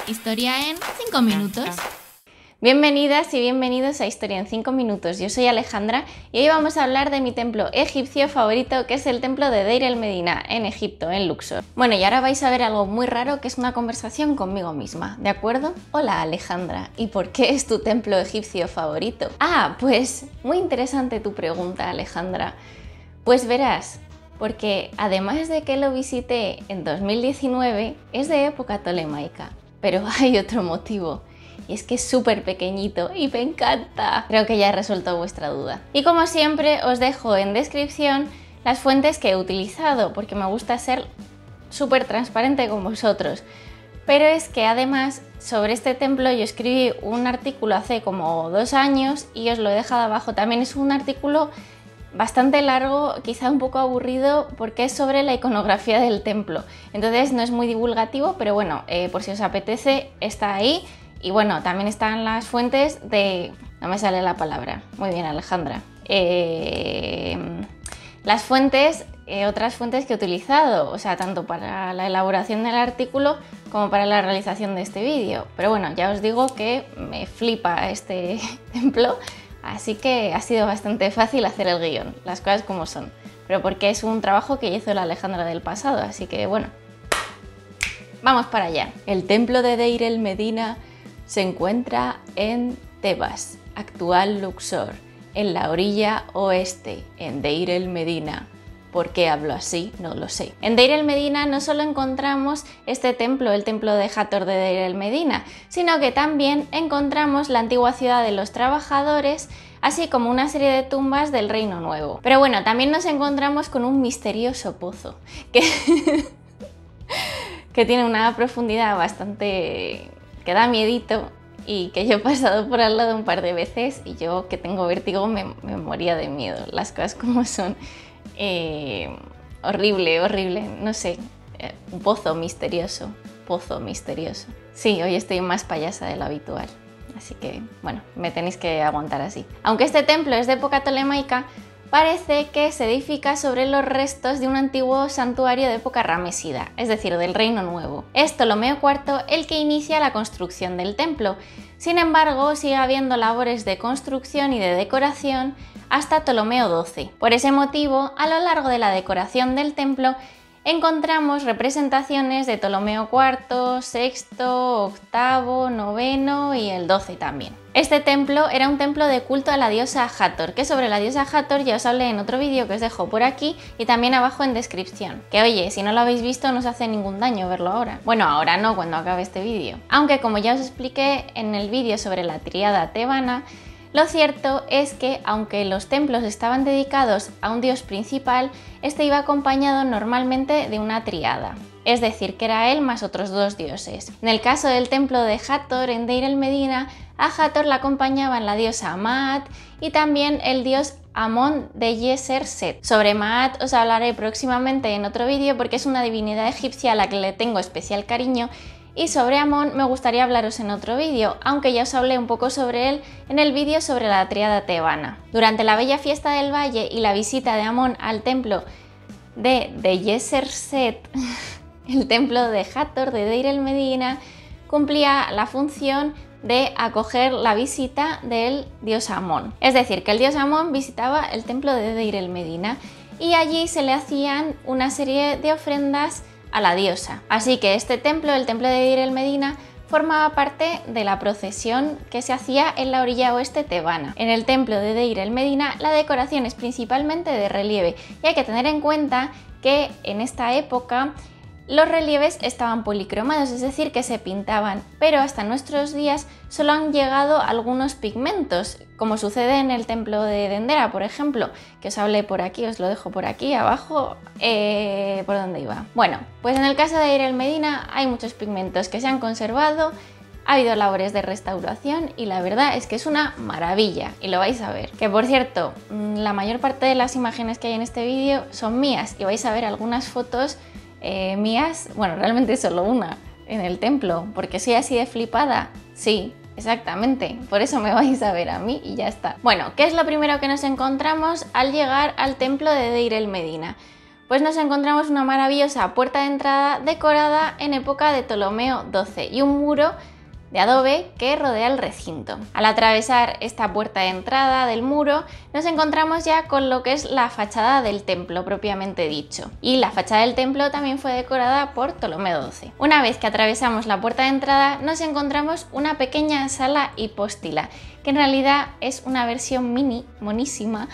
Historia en 5 minutos. Bienvenidas y bienvenidos a Historia en 5 minutos. Yo soy Alejandra y hoy vamos a hablar de mi templo egipcio favorito, que es el templo de Deir el-Medina, en Egipto, en Luxor. Bueno, y ahora vais a ver algo muy raro, que es una conversación conmigo misma, ¿de acuerdo? Hola Alejandra, ¿y por qué es tu templo egipcio favorito? Pues muy interesante tu pregunta, Alejandra. Pues verás, porque además de que lo visité en 2019, es de época tolemaica, pero hay otro motivo. Y es que es súper pequeñito y me encanta. Creo que ya he resuelto vuestra duda. Y como siempre os dejo en descripción las fuentes que he utilizado, porque me gusta ser súper transparente con vosotros. Pero es que además sobre este templo yo escribí un artículo hace como 2 años y os lo he dejado abajo. También es un artículo bastante largo, quizá un poco aburrido, porque es sobre la iconografía del templo. Entonces no es muy divulgativo, pero bueno, por si os apetece, está ahí. Y bueno, también están las fuentes de... no me sale la palabra. Muy bien, Alejandra. Las fuentes, otras fuentes que he utilizado, o sea, tanto para la elaboración del artículo como para la realización de este vídeo. Pero bueno, ya os digo que me flipa este templo, así que ha sido bastante fácil hacer el guión, las cosas como son. Pero porque es un trabajo que hizo la Alejandra del pasado, así que bueno, vamos para allá. El templo de Deir el-Medina se encuentra en Tebas, actual Luxor, en la orilla oeste, en Deir el-Medina. ¿Por qué hablo así? No lo sé. En Deir el-Medina no solo encontramos este templo, el templo de Hathor de Deir el-Medina, sino que también encontramos la antigua ciudad de los trabajadores, así como una serie de tumbas del Reino Nuevo. Pero bueno, también nos encontramos con un misterioso pozo, que tiene una profundidad bastante... que da miedito y que yo he pasado por al lado un par de veces y yo, que tengo vértigo, me moría de miedo. Las cosas como son. Horrible, horrible, no sé, un pozo misterioso, Sí, hoy estoy más payasa de lo habitual, así que bueno, me tenéis que aguantar así. Aunque este templo es de época tolemaica, parece que se edifica sobre los restos de un antiguo santuario de época ramesida, es decir, del Reino Nuevo. Es Ptolomeo IV el que inicia la construcción del templo. Sin embargo, sigue habiendo labores de construcción y de decoración hasta Ptolomeo XII. Por ese motivo, a lo largo de la decoración del templo encontramos representaciones de Ptolomeo IV, VI, VIII, IX y el XII también. Este templo era un templo de culto a la diosa Hathor, que sobre la diosa Hathor ya os hablé en otro vídeo que os dejo por aquí y también abajo en descripción. Que oye, si no lo habéis visto no os hace ningún daño verlo ahora. Bueno, ahora no, cuando acabe este vídeo. Aunque como ya os expliqué en el vídeo sobre la tríada tebana, lo cierto es que, aunque los templos estaban dedicados a un dios principal, este iba acompañado normalmente de una tríada, es decir, que era él más otros 2 dioses. En el caso del templo de Hathor en Deir el-Medina, a Hathor la acompañaban la diosa Maat y también el dios Amón de Yeser-Set. Sobre Maat os hablaré próximamente en otro vídeo porque es una divinidad egipcia a la que le tengo especial cariño. Y sobre Amón me gustaría hablaros en otro vídeo, aunque ya os hablé un poco sobre él en el vídeo sobre la tríada tebana. Durante la bella fiesta del valle y la visita de Amón al templo de Yeser-Set, el templo de Hathor de Deir el-Medina cumplía la función de acoger la visita del dios Amón. Es decir, que el dios Amón visitaba el templo de Deir el-Medina y allí se le hacían una serie de ofrendas a la diosa. Así que este templo, el templo de Deir el-Medina, formaba parte de la procesión que se hacía en la orilla oeste tebana. En el templo de Deir el-Medina la decoración es principalmente de relieve y hay que tener en cuenta que en esta época los relieves estaban policromados, es decir, que se pintaban, pero hasta nuestros días solo han llegado algunos pigmentos, como sucede en el templo de Dendera, por ejemplo, que os hablé por aquí, os lo dejo por aquí abajo, ¿por dónde iba? Bueno, pues en el caso de Deir el-Medina hay muchos pigmentos que se han conservado, ha habido labores de restauración y la verdad es que es una maravilla y lo vais a ver. Que por cierto, la mayor parte de las imágenes que hay en este vídeo son mías y vais a ver algunas fotos mías, bueno, realmente solo una, en el templo, porque soy así de flipada, sí, exactamente, por eso me vais a ver a mí y ya está. Bueno, ¿qué es lo primero que nos encontramos al llegar al templo de Deir el-Medina? Pues nos encontramos una maravillosa puerta de entrada decorada en época de Ptolomeo XII y un muro de adobe que rodea el recinto. Al atravesar esta puerta de entrada del muro nos encontramos ya con lo que es la fachada del templo propiamente dicho, y la fachada del templo también fue decorada por Ptolomeo XII. Una vez que atravesamos la puerta de entrada nos encontramos una pequeña sala hipóstila, que en realidad es una versión mini, monísima,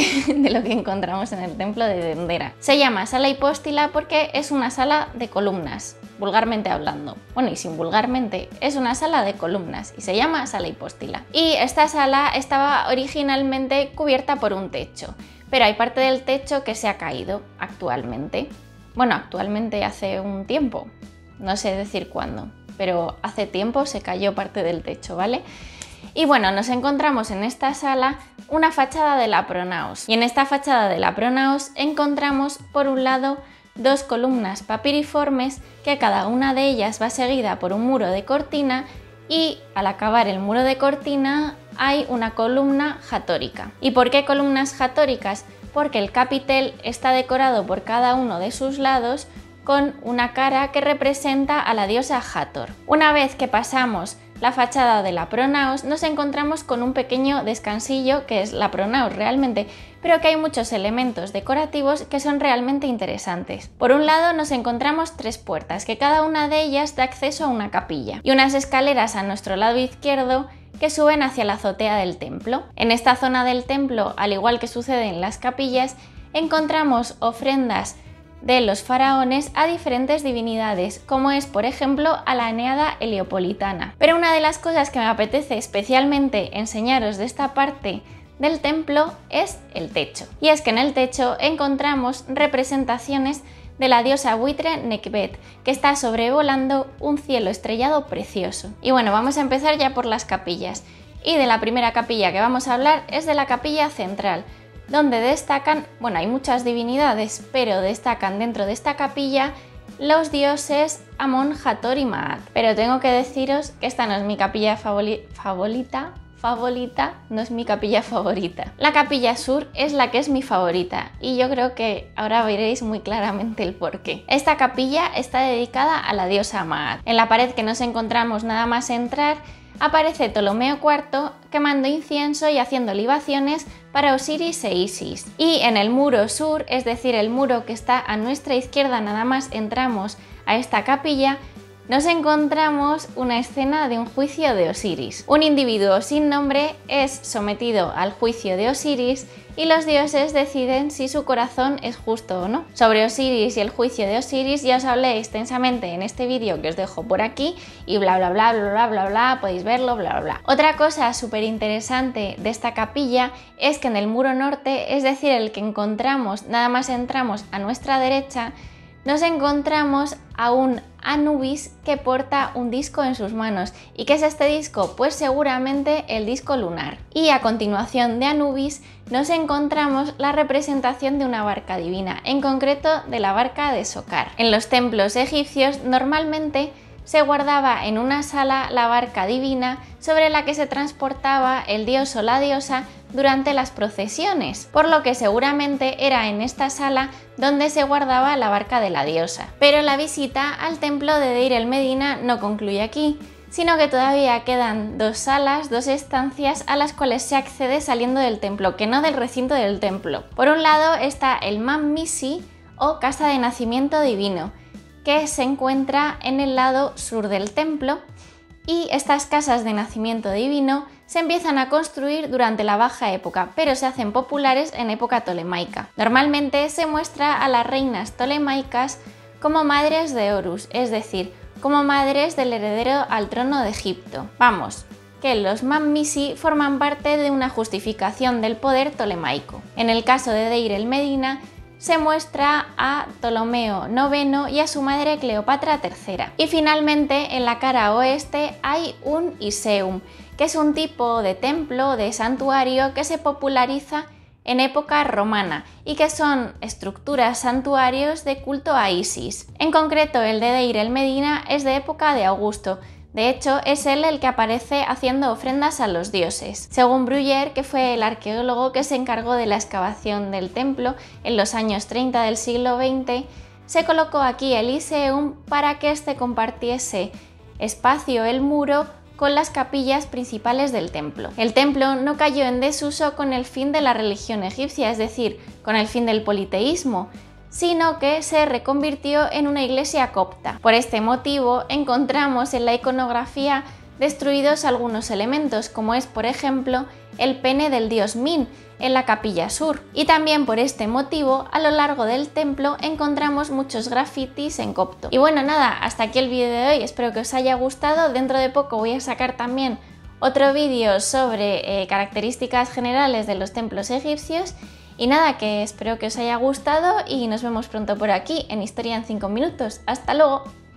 de lo que encontramos en el templo de Dendera. Se llama sala hipóstila porque es una sala de columnas, vulgarmente hablando. Bueno, y sin vulgarmente, es una sala de columnas y se llama sala hipóstila. Y esta sala estaba originalmente cubierta por un techo, pero hay parte del techo que se ha caído actualmente. Bueno, actualmente hace un tiempo, no sé decir cuándo, pero hace tiempo se cayó parte del techo, ¿vale? Y bueno, nos encontramos en esta sala una fachada de la pronaos. Y en esta fachada de la pronaos encontramos por un lado dos columnas papiriformes, que cada una de ellas va seguida por un muro de cortina, y al acabar el muro de cortina hay una columna jatórica. ¿Y por qué columnas jatóricas? Porque el capitel está decorado por cada uno de sus lados con una cara que representa a la diosa Hathor. Una vez que pasamos la fachada de la pronaos nos encontramos con un pequeño descansillo que es la pronaos realmente, pero que hay muchos elementos decorativos que son realmente interesantes. Por un lado nos encontramos tres puertas, que cada una de ellas da acceso a una capilla, y unas escaleras a nuestro lado izquierdo que suben hacia la azotea del templo. En esta zona del templo, al igual que sucede en las capillas, encontramos ofrendas de los faraones a diferentes divinidades, como es por ejemplo a la Eneada heliopolitana. Pero una de las cosas que me apetece especialmente enseñaros de esta parte del templo es el techo. Y es que en el techo encontramos representaciones de la diosa buitre Nekhbet, que está sobrevolando un cielo estrellado precioso. Y bueno, vamos a empezar ya por las capillas. Y de la primera capilla que vamos a hablar es de la capilla central, donde destacan, bueno, hay muchas divinidades, pero destacan dentro de esta capilla los dioses Amón, Hathor y Maat. Pero tengo que deciros que esta no es mi capilla favorita, no es mi capilla favorita. La capilla sur es la que es mi favorita y yo creo que ahora veréis muy claramente el porqué. Esta capilla está dedicada a la diosa Maat. En la pared que nos encontramos nada más entrar aparece Ptolomeo IV quemando incienso y haciendo libaciones para Osiris e Isis. Y en el muro sur, es decir, el muro que está a nuestra izquierda nada más entramos a esta capilla, nos encontramos una escena de un juicio de Osiris. Un individuo sin nombre es sometido al juicio de Osiris y los dioses deciden si su corazón es justo o no. Sobre Osiris y el juicio de Osiris ya os hablé extensamente en este vídeo que os dejo por aquí y bla bla bla bla bla bla bla, podéis verlo, bla bla bla. Otra cosa súper interesante de esta capilla es que en el muro norte, es decir, el que encontramos nada más entramos a nuestra derecha, nos encontramos a un Anubis que porta un disco en sus manos. ¿Y qué es este disco? Pues seguramente el disco lunar. Y a continuación de Anubis nos encontramos la representación de una barca divina, en concreto de la barca de Sokar. En los templos egipcios normalmente se guardaba en una sala la barca divina sobre la que se transportaba el dios o la diosa durante las procesiones, por lo que seguramente era en esta sala donde se guardaba la barca de la diosa. Pero la visita al templo de Deir el-Medina no concluye aquí, sino que todavía quedan dos salas, dos estancias a las cuales se accede saliendo del templo, que no del recinto del templo. Por un lado está el Mam-Misi o casa de nacimiento divino, que se encuentra en el lado sur del templo, y estas casas de nacimiento divino se empiezan a construir durante la Baja Época, pero se hacen populares en época tolemaica. Normalmente se muestra a las reinas tolemaicas como madres de Horus, es decir, como madres del heredero al trono de Egipto. Vamos, que los Mam-Misi forman parte de una justificación del poder tolemaico. En el caso de Deir el-Medina, se muestra a Ptolomeo IX y a su madre Cleopatra III. Y finalmente, en la cara oeste hay un Iseum, que es un tipo de templo, de santuario que se populariza en época romana y que son estructuras santuarios de culto a Isis. En concreto, el de Deir el-Medina es de época de Augusto, De hecho, es él el que aparece haciendo ofrendas a los dioses. Según Bruyère, que fue el arqueólogo que se encargó de la excavación del templo en los años 30 del siglo XX, se colocó aquí el Iseeum para que éste compartiese espacio, el muro, con las capillas principales del templo. El templo no cayó en desuso con el fin de la religión egipcia, es decir, con el fin del politeísmo, sino que se reconvirtió en una iglesia copta. Por este motivo encontramos en la iconografía destruidos algunos elementos, como es por ejemplo el pene del dios Min en la capilla sur. Y también por este motivo a lo largo del templo encontramos muchos grafitis en copto. Y bueno, nada, hasta aquí el vídeo de hoy, espero que os haya gustado. Dentro de poco voy a sacar también otro vídeo sobre características generales de los templos egipcios. Y nada, que espero que os haya gustado y nos vemos pronto por aquí en Historia en 5 minutos. ¡Hasta luego!